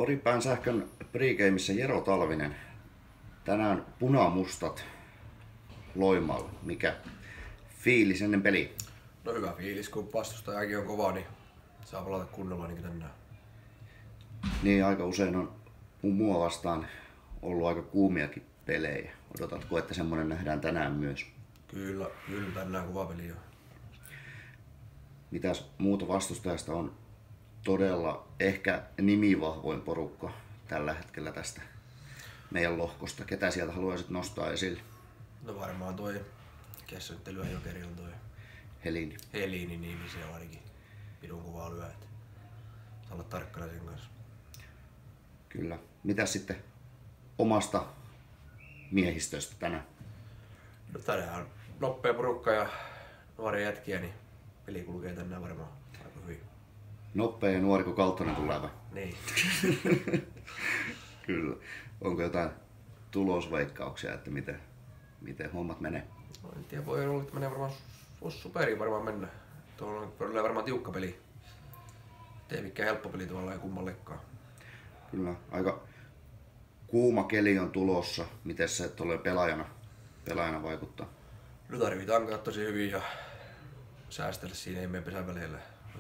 Oripään sähkön pregameissa Jero Talvinen. Tänään punamustat Loimaalla. Mikä fiilis ennen peliä? No hyvä fiilis, kun vastustajakin on kova, niin saa palata kunnolla niin kuin tänään. Niin, aika usein on mua vastaan ollut aika kuumiakin pelejä. Odotatko, että semmonen nähdään tänään myös? Kyllä tänään kova peli on. Mitäs muuta vastustajasta on todella ehkä nimivahvoin porukka tällä hetkellä tästä meidän lohkosta? Ketä sieltä haluaisit nostaa esille? No varmaan toi Kessonttelyä jokeri on toi Helini, niin se on ainakin pidun kuvaa lyö. Saa olla tarkkana sen kanssa. Kyllä. Mitäs sitten omasta miehistöstä tänään? No tänään on nopea porukka ja nuoria jätkiä, niin peli kulkee tänään varmaan aika hyvin. Nopea ja nuori kuin Kalttonen tulee vai? Niin. Kyllä. Onko jotain tulosveikkauksia, että miten hommat menee? No, en tiedä, voi olla, että menee varmaan superiin varmaan mennä. Tuolla on varmaan tiukka peli. Ei mikään helppo peli tuolla ei kummallekaan. Kyllä. Aika kuuma keli on tulossa. Miten se tulee pelaajana vaikuttaa? Nyt tarvitaan ankaa tosi hyvin ja säästellä siinä ei mene pesän välillä.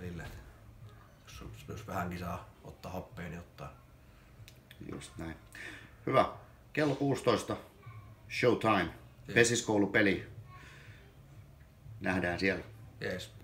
Jos vähänkin saa ottaa happea, niin ottaa. Just näin. Hyvä. Kello 16. Showtime. Pesiskoulupeli. Nähdään siellä. Jees.